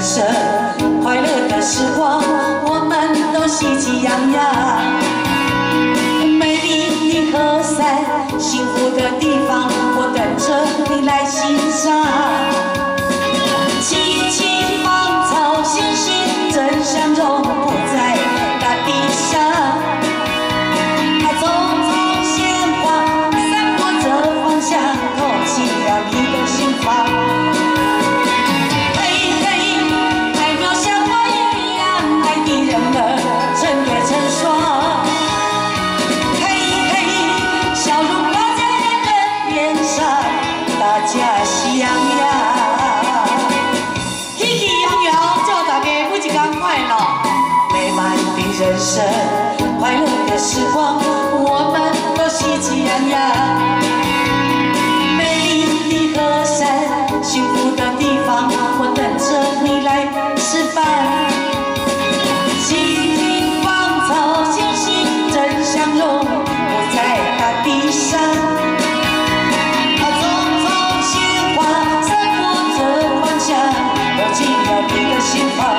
生，快乐的时光，我们都喜气洋洋。美丽的河山，幸福的地方，我等着你来欣赏。青青芳草，欣欣正相融，不在大地上。种种鲜花，散播着芳香，透进了你的心房。 人生快乐的时光，我们都喜气洋洋。美丽的河山，幸福的地方，我等着你来吃饭。青青芳草，欣欣正相融，不在大地上。种种鲜花，散播着芳香，都进了你的心房。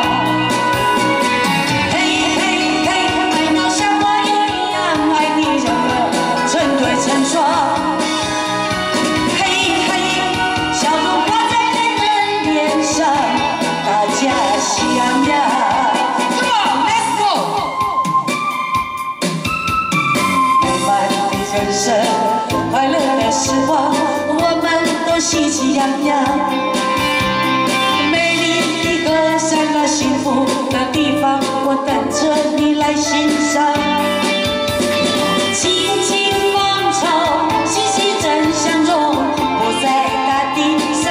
快乐的时光，我们都喜气洋洋。美丽的河山啊，幸福的地方，我等着你来欣赏。青青芳草，欣欣正相融，不在大地上。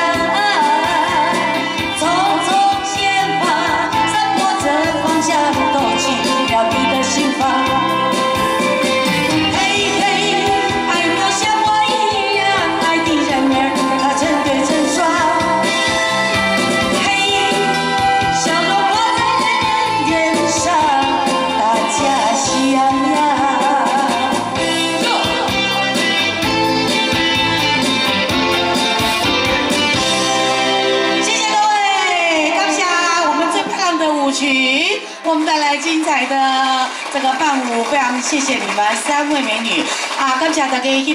种种鲜花，散播着芳香，都进了你的心房。 我们带来精彩的这个伴舞，非常谢谢你们3位美女啊！感谢大家。